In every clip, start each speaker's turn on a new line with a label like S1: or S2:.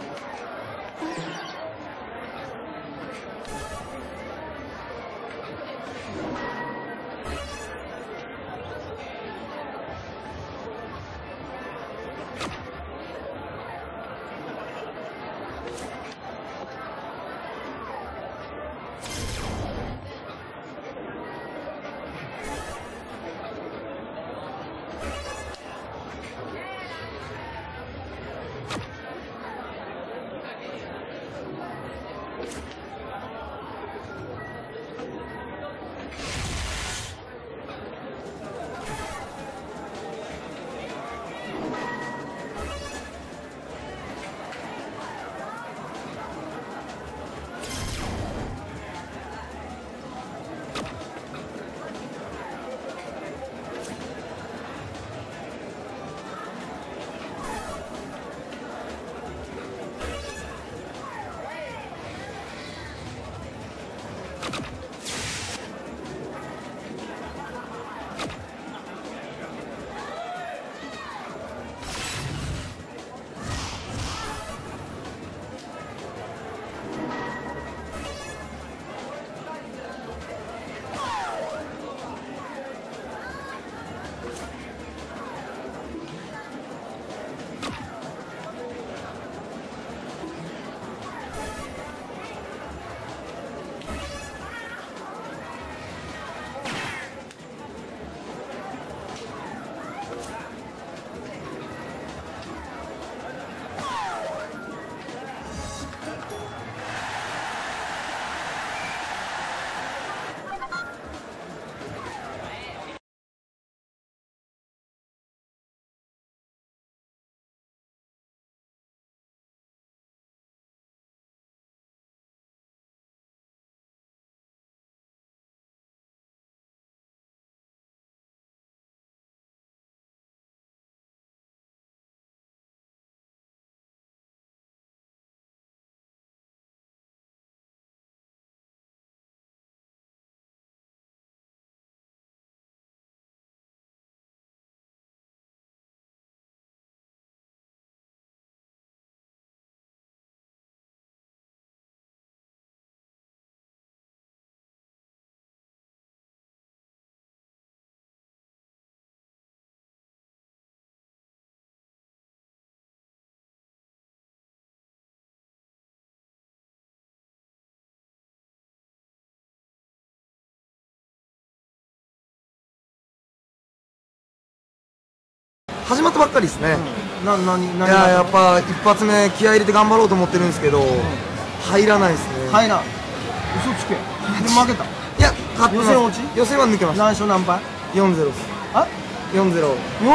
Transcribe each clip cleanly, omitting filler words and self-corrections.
S1: 始まったばっかりですね。
S2: 何
S1: いや、やっぱ一発目気合い入れて頑張ろうと思ってるんですけど、入らないですね。
S2: 入らん。嘘つけ。で負けた。
S1: いや、勝ってます。
S2: 予選落ち？
S1: 予選は抜けました。
S2: 何勝何敗
S1: ？4-0です。
S2: あ
S1: ？4-0。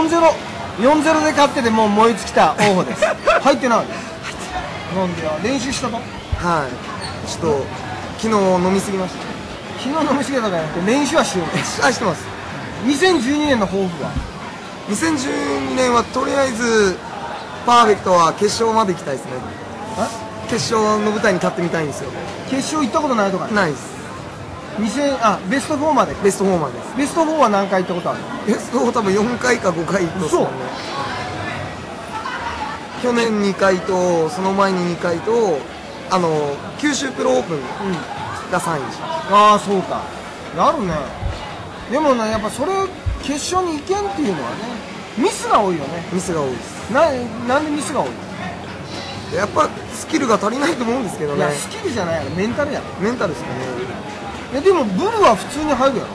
S2: 4-0で勝っててもう燃え尽きた王鵬です。入ってない。なんでや、練習したと？
S1: はい。ちょっと昨日飲みすぎました。
S2: 昨日飲みすぎたからじゃなくて練習はしようと。
S1: してます。
S2: 2012年の抱負は
S1: ？2012年はとりあえずパーフェクトは決勝まで行きたいですね。決勝の舞台に立ってみたいんですよ。
S2: 決勝行ったことないとか
S1: ないです。
S2: ベスト4まで。
S1: ベスト4までです。
S2: ベスト4は何回行ったことあるの？
S1: ベスト4多分4回か5回とですもんね。去年2回とその前に2回と九州プロオープンが3位でした。
S2: ああ、そうか。なるね。でもね、やっぱそれ決勝に行けんっていうのはね、ミスが多いよね。
S1: ミスが多いです。
S2: なんでミスが多いの？
S1: やっぱスキルが足りないと思うんですけどね。
S2: いや、スキルじゃないやろ、メンタルやろ。
S1: メンタルですかね。
S2: いや、でもブルは普通に入るやろ。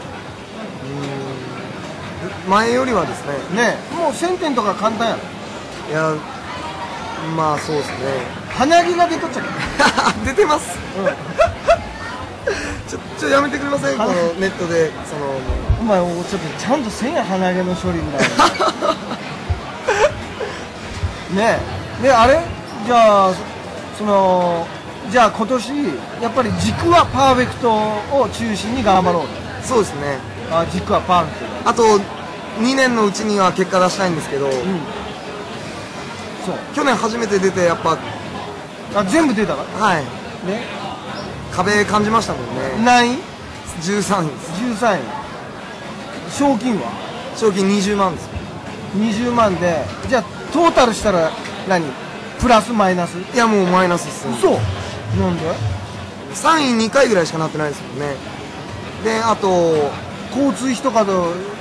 S1: 前よりはですね。
S2: ねえ、もう1000点とか簡単やろ。
S1: いや、まあそうですね。
S2: 鼻毛が出とっちゃう
S1: 出てます。ちょやめてくれません？このネットで
S2: お前ちょっとちゃんとせんや、鼻毛の処理ぐらい。ねえ、であれじゃあじゃあ今年やっぱり軸はパーフェクトを中心に頑張ろう。
S1: そうですね。
S2: 軸はパーフェクト。
S1: あと2年のうちには結果出したいんですけど、
S2: そう
S1: 去年初めて出てやっぱ
S2: 全部出たから。
S1: はい。
S2: ね、
S1: 壁感じましたもんね。
S2: 何位
S1: ？13位です。
S2: 13位。賞金は？
S1: 賞金20万です。
S2: 20万で、じゃあトータルしたら何？ プラスマイナス？
S1: いやもうマイナスっすね。
S2: 嘘。なんで
S1: 3位2回ぐらいしかなってないですもんね。であと
S2: 交通費とかで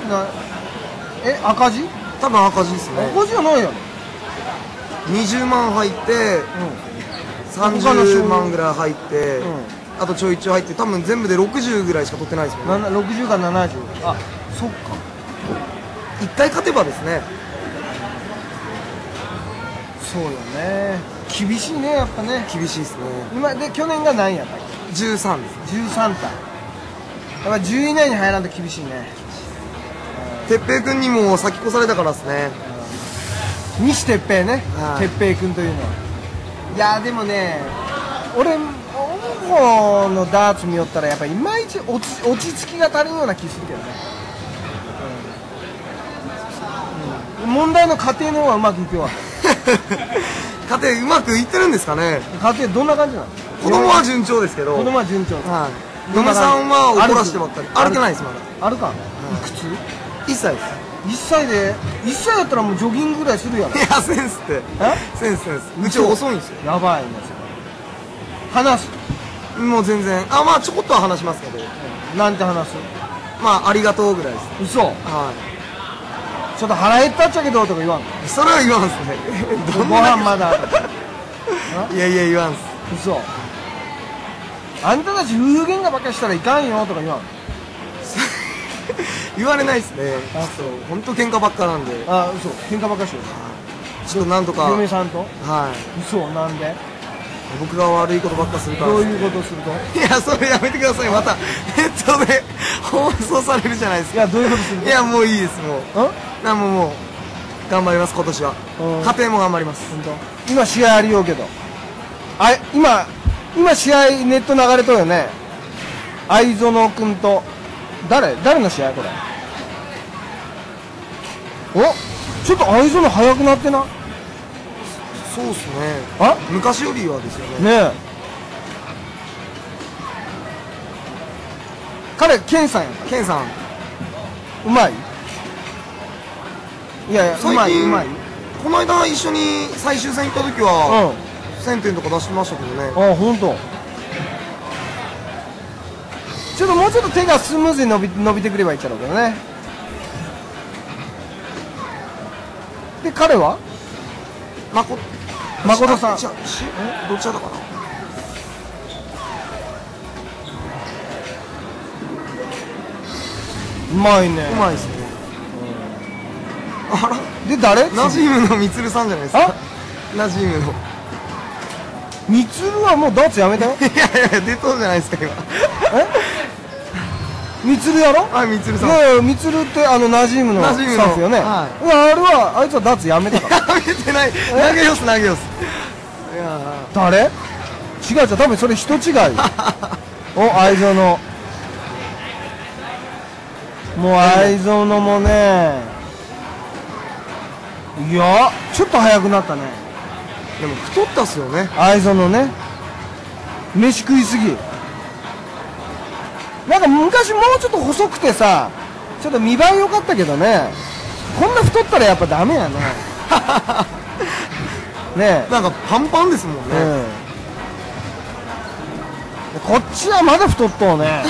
S2: 赤字？
S1: 多分赤字ですね。
S2: 赤字じゃないやろ。
S1: 20万入って30万ぐらい入って、
S2: うん、
S1: あとちょいちょい入って多分全部で60ぐらいしか取ってないですもんね。
S2: 60か70。あ、そっか。
S1: 1回勝てばですね。
S2: そうよね。厳しいね、やっぱね。
S1: 厳しいですね。
S2: 今で去年が何やったっけ？
S1: 13です。
S2: 13体。やっぱ10位以内に入らんと厳しいね。
S1: 哲平君にも先越されたからですね。
S2: 西哲平ね、
S1: はい、
S2: 哲平君というのは。いやでもね、俺香港のダーツ見よったらやっぱりいまいち落ち着きが足りんような気するけどね、問題の家庭の方がうまくいくよ。
S1: 家庭うまくいってるんですかね。
S2: 家庭どんな感じなの？
S1: 子供は順調ですけど。
S2: 子供は順調。
S1: はい。嫁さんは怒らしてばっかり。歩けないですまだ。
S2: 歩かん。いくつ
S1: ？1歳です。
S2: 1歳で1歳だったらもうジョギングぐらいするやろ。
S1: いやセンスって。センス。うち遅いんですよ。
S2: やばいんですよ。話す？
S1: もう全然。あ、まあちょこっとは話しますけど。
S2: なんて話す？
S1: まあありがとうぐらいです。
S2: 嘘。
S1: はい。
S2: ちょっと腹減ったっちゃけどとか言わんの？
S1: それは言わんすね。
S2: ご飯まだ。
S1: いやいや言わんす。
S2: 嘘。あんたたち夫婦喧嘩ばっかりしたらいかんよとか言わん。
S1: 言われないですね。本当喧嘩ばっかなんで。
S2: あ、嘘。喧嘩ばっかりしてる。
S1: ちょっとなんとか。
S2: 嫁さんと？
S1: はい。
S2: 嘘。なんで？
S1: 僕が悪いことばっかするから。
S2: どういうことすると？
S1: いやそれやめてください。またネットで放送されるじゃないですか。
S2: いやどういうことすると？
S1: いやもういいですもう。もう頑張ります今年は。家庭も頑張ります。
S2: 本当？今試合ありようけど。今試合ネット流れとるよね。藍園君と誰の試合これ？お、ちょっと藍園速くなってな。
S1: そうっすね。
S2: あ？
S1: 昔よりはですよね。
S2: ねえ。彼ケンさんやん。
S1: ケンさん。
S2: うまい？いやいや、うまい。
S1: この間一緒に最終戦行った時は、1000点とか出してましたけどね。
S2: あ、本当。ちょっともうちょっと手がスムーズに伸びてくればいいっちゃろうけどね。で彼は誠さん。
S1: どっちだったかな。
S2: うまいね。
S1: うまいですね。あら
S2: で誰？
S1: ナジームのみつるさんじゃないですか。ナジームの
S2: みつるはもうダーツやめたよ。
S1: いや出とうじゃないですか今。
S2: みつるやろ？
S1: はい、みつるさん。
S2: いやいや、みつるってナジームのスタッフよね。いや、あいつはダーツやめたから。
S1: やめてない。投げよす。いや
S2: 誰？違う多分それ人違い。お、藍園。もう藍園もね、いやちょっと速くなったね。
S1: でも太ったっすよね。
S2: 藍園ね。飯食いすぎ。なんか昔もうちょっと細くてさ、ちょっと見栄え良かったけどね、こんな太ったらやっぱダメやね。ねえ、
S1: なんかパンパンですもんね。
S2: こっちはまだ太っとうね。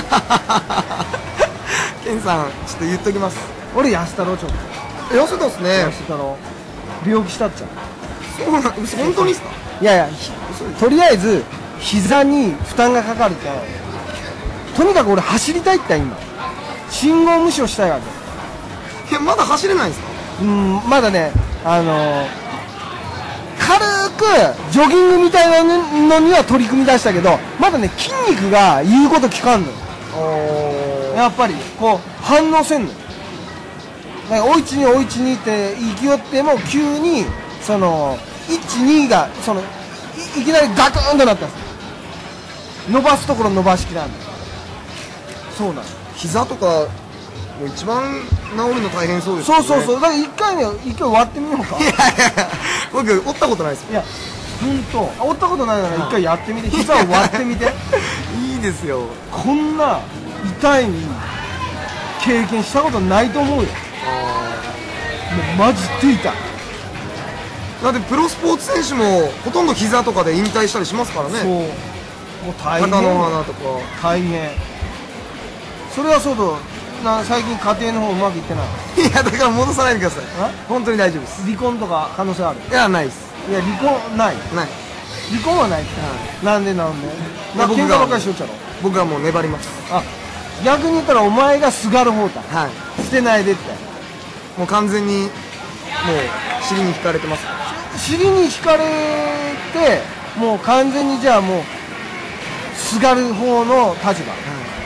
S1: ケンさんちょっと言っときます。
S2: 俺痩せたろちょっと。
S1: 痩せたっすね。
S2: 痩せたろ。病気したっちゃう。
S1: そうなん、本当にですか？
S2: いやいや、とりあえず膝に負担がかかるけん、とにかく俺走りたいって今信号無視をしたいわけ。
S1: いやまだ走れないんですか？
S2: まだね、軽くジョギングみたいなのには取り組み出したけど、まだね筋肉が言うこと聞かんのよ。やっぱりこう反応せんのよ。だからおいちにって行きよっても急にその1、2がその いきなりガクンとなったんですよ。伸ばすところ伸ばしきらんの。そうなの。
S1: 膝とかもう一番治るの大変そうですよね。
S2: そうだから一回割ってみようか。
S1: いや僕折ったことないですよ。
S2: いや本当折ったことないなら一回やってみて、膝を割ってみて。
S1: いいですよ。
S2: こんな痛い経験したことないと思うよ。もうマジで痛い。
S1: だってプロスポーツ選手もほとんど膝とかで引退したりしますからね。
S2: そうもう大変。
S1: 貴乃花とか。
S2: 大変。それはそうと最近家庭の方うまくいってない。
S1: いやだから戻さないでください。本当に大丈夫です。
S2: 離婚とか可能性ある？
S1: いやないです。
S2: いや離婚ない。
S1: ない。
S2: 離婚はないって、なんでなんで喧嘩ばっかりしとっちゃろ。
S1: 僕はもう粘ります。
S2: 逆に言ったらお前がすがる方だ。捨てないでって。
S1: もう完全にもう尻に引かれてます。
S2: 尻に引かれてもう完全にじゃあもうすがる方の立場。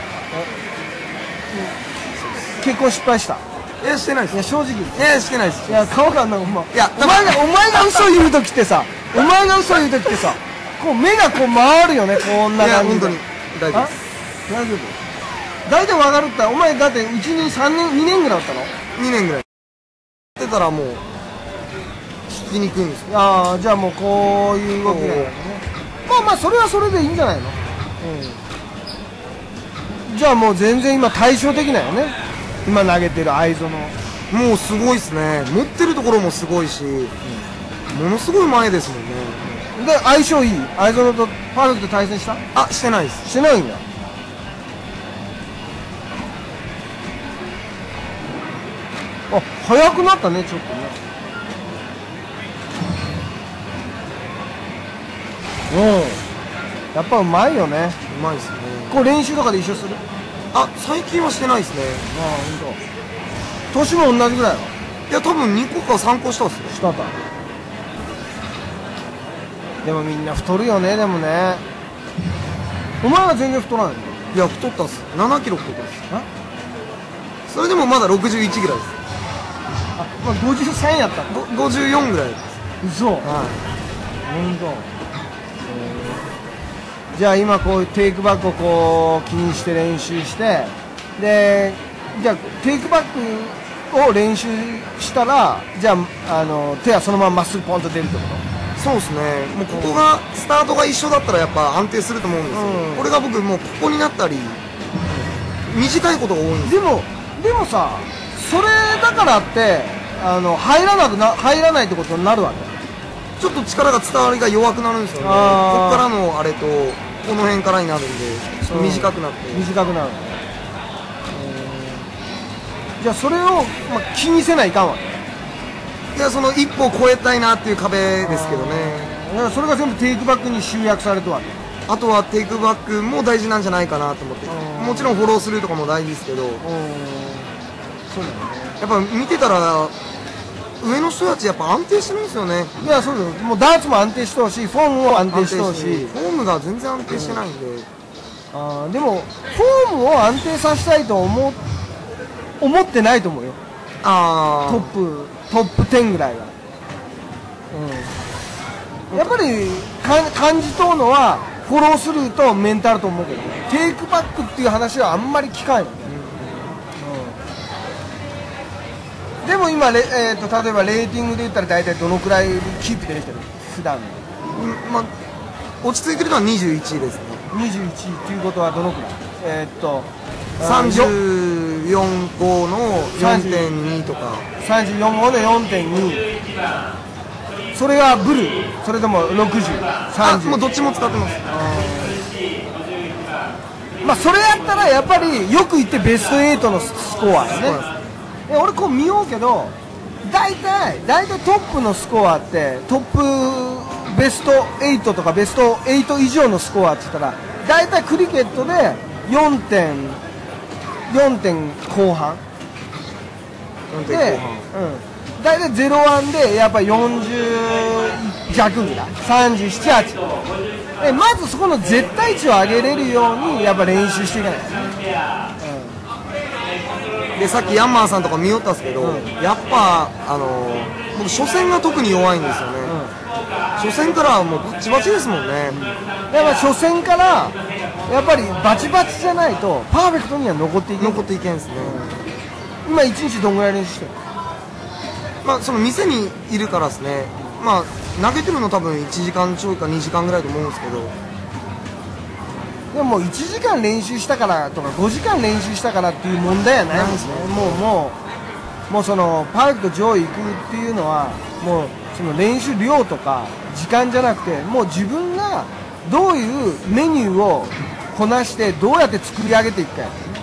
S2: 結婚失敗した？
S1: いやしてないです。
S2: いや正直。
S1: いやしてないです。
S2: いや顔がなんかお前が嘘言う時ってさ、こう目がこう回るよね、こんな感じで。いや本当に大丈夫です。大丈夫。大体分かるって。お前だって1年3年2年ぐらいだったの？2
S1: 年ぐらいやってたらもう聞きにくいんですよ。
S2: じゃあもうこういう動きだよね。まあそれはそれでいいんじゃないの。じゃあもう全然今対照的なよね、今投げてる藍園。
S1: もうすごいですね。持ってるところもすごいし、ものすごい前ですもんね。
S2: で相性いい？藍園とパーフェクト対戦した？
S1: してないです。
S2: してないんだ。速くなったね、ちょっとね。やっぱうまいよね。
S1: うまいですね。
S2: こう練習とかで一緒する？
S1: 最近はしてないですね。
S2: 本当。年も同じぐらいの？
S1: いや多分2個か3個下っすよ。
S2: 下だ。でもみんな太るよね。でもね、お前は全然太らないの？
S1: いや太ったっす。7キロ太ったっす。それでもまだ61ぐらいです。
S2: 53やったの
S1: ？54ぐらいです。
S2: 嘘。本当。じゃあ今こういうテイクバックをこう気にして練習して、でじゃあテイクバックを練習したら、じゃあ手はそのまままっすぐポンと出るってこと？
S1: そうですね。もうここがスタートが一緒だったらやっぱ安定すると思うんですよ。これが僕もうここになったり短いことが多いんです。
S2: でもさ、それだからって入らないってことになるわけ。
S1: ちょっと力が伝わりが弱くなるんですよね。ここからのあれとこの辺からになるんでちょっと短くなって、
S2: 短くなる。じゃあそれを、気にせないかんわけ。
S1: いやその一歩を超えたいなっていう壁ですけどね。
S2: それが全部テイクバックに集約されてるわけ。
S1: あとはテイクバックも大事なんじゃないかなと思って。もちろんフォロースルーとかも大事ですけど、
S2: そうだよね。
S1: やっぱ見てたら上の人たちやっぱ安定してるんですよね。
S2: いやそうだよ。もうダーツも安定してほしい、フォームも安定してほしい。
S1: フォームが全然安定してないんで。
S2: でもフォームを安定させたいと思ってないと思うよ。トップ10ぐらいは。やっぱり感じとうのはフォロースルーとメンタルと思うけど、テイクバックっていう話はあんまり聞かないよね。でも今例えばレーティングで言ったら大体どのくらいキープできてる？普段
S1: 落ち着いてるのは21ですね。
S2: 21っていうことはどのくらい
S1: ？34号の 4.2 とか。
S2: 34号の 4.2。それはブル？それとも60？
S1: もうどっちも使ってます。
S2: それやったらやっぱりよく言ってベスト8のスコアやね。俺こう見ようけど、大体トップのスコアってトップベスト8とかベスト8以上のスコアって言ったら大体クリケットで4点後半で、大体0-1でやっぱり40弱ぐらい、37、8まずそこの絶対値を上げれるようにやっぱ練習していかないとね。
S1: でさっきヤンマーさんとか見よったんですけど、やっぱ僕初戦が特に弱いんですよね。初戦からもうバチバチですもんね。
S2: やっぱ初戦からやっぱりバチバチじゃないとパーフェクトには残っていけんですね。今1日どんぐらい練習してる？
S1: その店にいるからですね。投げてるの多分1時間ちょいか2時間ぐらいと思うんですけど、
S2: でも1時間練習したからとか5時間練習したからっていう問題はないんですね。もうそのパーフェクト上位行くっていうのはもうその練習量とか時間じゃなくて、もう自分がどういうメニューをこなしてどうやって作り上げていくか。